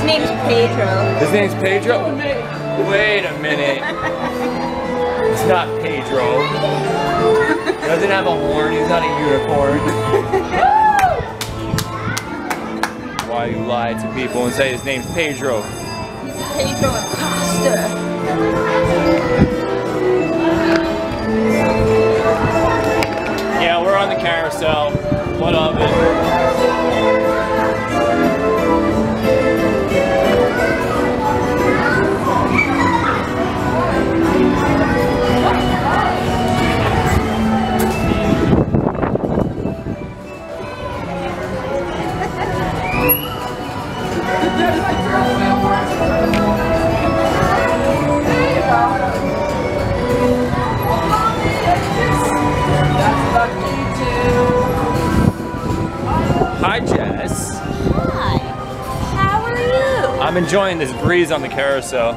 name's Pedro. His name's Pedro? Wait a minute. It's not Pedro. He doesn't have a horn, he's not a unicorn. Why you lie to people and say his name's Pedro? Pedro Acosta. Yeah, we're on the carousel. What of it? Hi, Jess. Hi. How are you? I'm enjoying this breeze on the carousel.